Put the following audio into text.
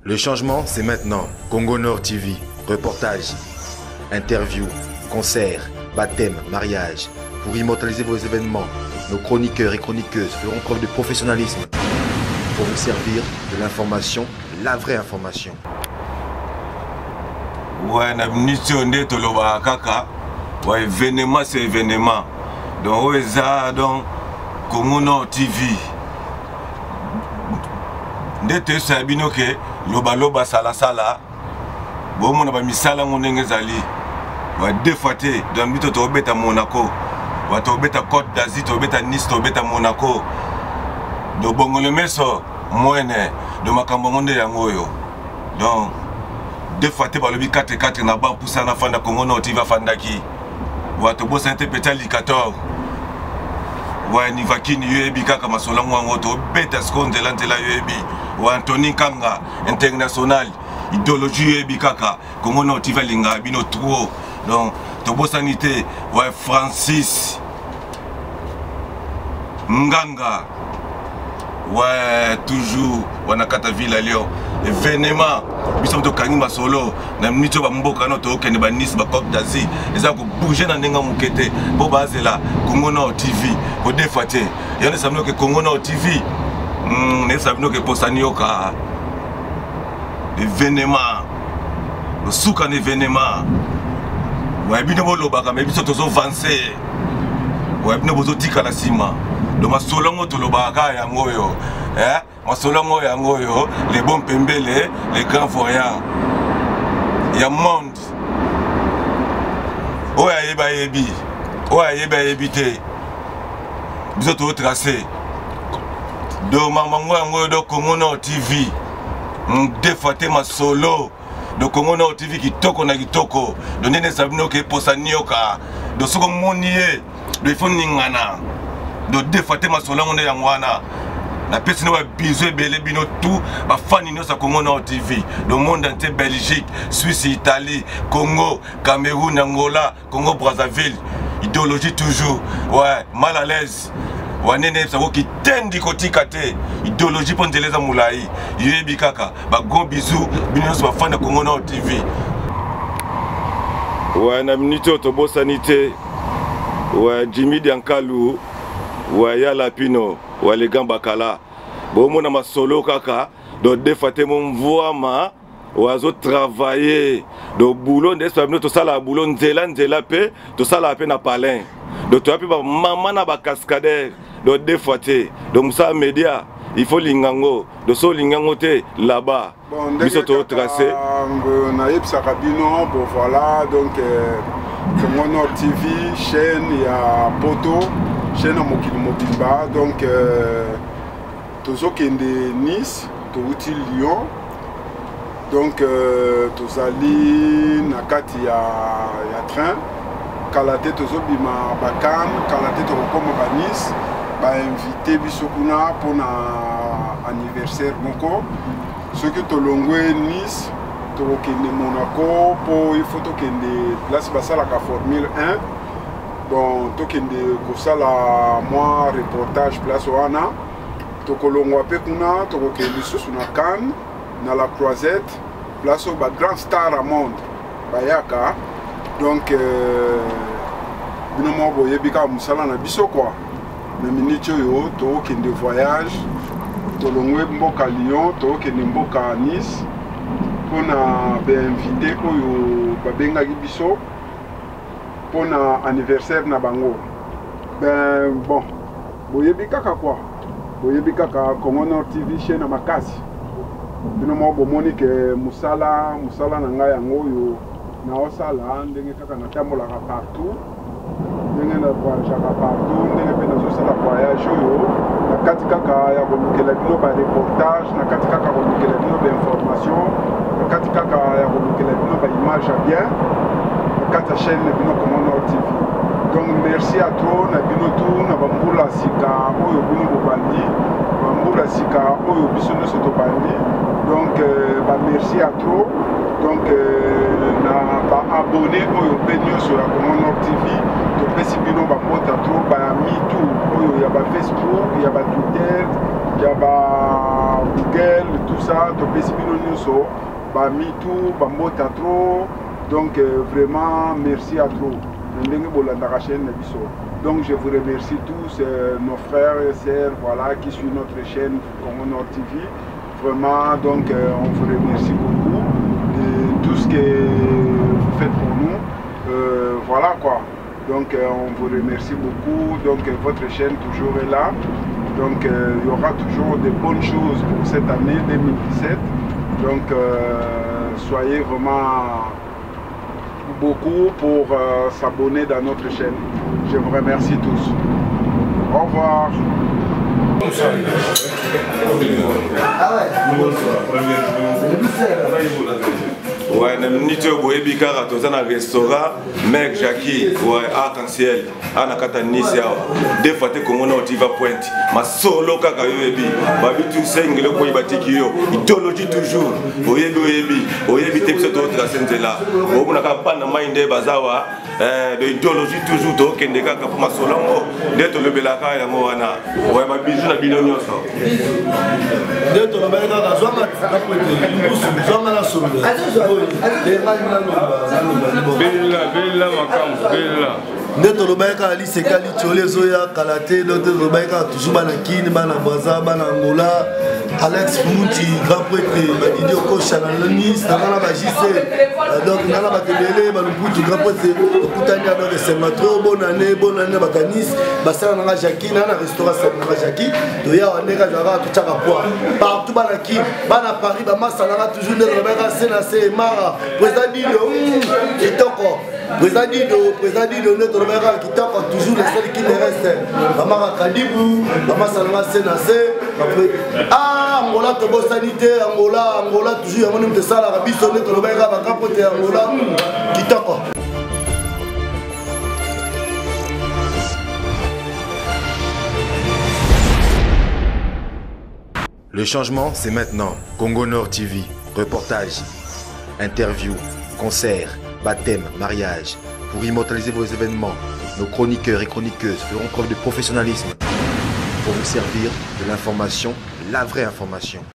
Le changement, c'est maintenant. Congo Nord TV. Reportages, interviews, concerts, baptêmes, mariages. Pour immortaliser vos événements, nos chroniqueurs et chroniqueuses feront preuve de professionnalisme pour vous servir de l'information, la vraie information. Ouais, na mission de toloba kaka. Ouais, événement c'est événement. Donc ouais ça donc Congo Nord TV. Ndete sabino ke loba sala sala. Bon mon ba misala ngonenge zali. Ouais deux fois te dans bito to beta Monaco. Ouais to beta Côte d'Azur, to beta Nice, to beta Monaco. Do bongo le meso moene do makambo ngonde yangoyo. Donc deux fois te balobi 4-4 na ba poussa na fanda Congo Nord TV fandaki. Ouais to bo sente petali 14. Ouais ni vakini yebi kaka masola ngwango to beta skonde lantela yebi. Ouais Anthony Kanga international idéologie yebi kaka Congo Nord TV linga bino trop. Donc to bo sanité ouais Francis Nganga. Ouais, toujours, on a quatre villes à Lyon. Événement, ils sont au Kanima Solo, na mito ba mboka no to Kenya ba Nice ba Côte d'Azur. Ils ont bougé dans nenga mukete. Bo baze là, Congo Nord TV, pour défater. Et on sait que Congo Nord TV, on sait que posanioka. Événement, le souk en événement. Ouais, bino bolo baka, mais biso tozo avancer. Ouais, bino bozo tika la cima. Donc ma solongo to lobaka yangoyo, ma solongo yangoyo, les bons pembele, les grands voyants. Il y a monde. Oh yeba yebi, oh yeba yebite. Vous êtes au tracé. Donc mamango yangoyo do Congo Nord TV. Défaté ma solo. Donc Congo Nord TV qui toko na kitoko. Donc nene sabino ke posanioka. Donc soko monier, de fond ningana. De défater ma sola on est en wana. La personne va biser belé bino tout. Ma fan ino sa Congo Nord TV. Le monde entier Belgique, Suisse, Italie, Congo, Cameroun, Angola, Congo Brazzaville. Idéologie toujours. Ouais, mal à l'aise. Ouais, nene ça qui tendi koti kate. Idéologie pour les amoulaï. Yebi kaka. Ba gros bisous. Bino sa fan de Congo Nord TV. Ouais, na minute autobo sanité. Ouais, Jimmy Diankalou. Ouais, ya la pino, ouais les gants bakala. Bon, mon ama solo kaka, donc des fois mon voix ma, ouais zo travailler, donc boulot d'espace tout ça la boulot nzela pe, tout ça la peine à palin. Donc tu as pu maman na ba cascadeur, donc des fois donc ça média, il faut lingango, de so lingango te là-bas. Bon, biso to tracé. Na yeb sakabino, bon voilà donc Congo Nord TV, chaîne il y a poto. Chaîne Mokili Mobimba, donc tozo kende Nice, touti Lyon, donc tozali nakati ya train, kalate tozo bima bakan, kalate tokoma ba Nice, ba invité bisokuna pour na anniversaire moko, ceux qui tolongwe Nice, tokende Monaco, pour il faut tokende place basala ka Formule 1. Bon, tokende kosala moi reportage place wana tokolongwa pe kuna tokokende susu na Cannes na la Croisette place ba grand star à monde bayaka donc bino mo boyebi ka musala na biso quoi na minute yo tokende voyage tolongwe mboka Lyon tokende mboka Nice pona be invité oyo babengaki biso pour l'anniversaire na bango. Ben bon, boyebi kaka quoi. Boyebi kaka Congo Nord TV chaîne na makasi. Bino mo bomoni ke musala na ngai yango yo na osala ndenge kaka na tambola partout. Ndenge na voyage partout, ndenge pe na sala voyage yo. Na kati kaka ya komukela bino ba reportage, na kati kaka komukela bino ba information, na kati kaka ya komukela bino ba image bien. Kata chaîne na bino Congo Nord TV. Donc merci à toi na bino tout na bambula sika oyo bino bobandi bambula sika oyo biso no soto bandi. Donc ba merci à toi. Donc na ba abonné oyo benyo sur la Congo Nord TV to pesi bino bino bapota trop bamitu oyo ya bafacebook ya batwitter ya bagoogle tout ça topesi bino nyonso bamitu bambota trop donc vraiment merci à trop ndenge bolandaka chaîne na biso. Donc je vous remercie tous nos frères et sœurs voilà, qui suivent notre chaîne Congo Nord TV. Vraiment, donc on vous remercie beaucoup de tout ce que vous faites pour nous. Voilà quoi. Donc on vous remercie beaucoup. Donc votre chaîne toujours est là. Donc il y aura toujours de bonnes choses pour cette année 2017. Donc soyez vraiment beaucoup pour s'abonner dans notre chaîne. Je vous remercie tous. Au revoir. Ouais, nito boyebi kaka toza na restaurant Mec Jackie, ouais, arc-en-ciel, ana kata Nice awa. Des fois te Congo Nord TV pointe. Ma solo kaka yoyebi, babi tu sengelo ko ibatiki yo. Idéologie toujours. Oyebi te biso to tracer nzela. Obuna ka bana mainde bazawa, de idéologie toujours to kende kaka pour ma solo ngo. Ndeto lebelaka yango wana. Ouais, ba bizu na bino nyonso. Ndeto lebelaka ka zwama ka kwete. Zwama na solo. Bella makambo bella nde tolobaka liseka lichole ezoya kala te donc tolobaka toujours bana kini bana braza bana angola Alex Muti grand prêtre badidi okosha na Nice nanga bajise donc nanga batebele baluputu grand prêtre okutani donc esenga trop bonne année bakanis basala nanga Jackie na restaurant nanga Jackie toya waneka zaka tuchaka poa partout bana kini bana Paris bamasa nanga toujours nde tolobaka sena se mara président Dido kitoko président Dido nde tolobaka kitoko toujours les seuls qui ne restent bamaka Kadibou bamasa nanga sena se Angola tobo sanité Angola toujours yango nde sala ka biso nde tolobaka bakapote Angola kitoko. Le changement, c'est maintenant. Congo Nord TV, reportage, interview, concert, baptême, mariage. Pour immortaliser vos événements, nos chroniqueurs et chroniqueuses feront preuve de professionnalisme pour vous servir de l'information, la vraie information.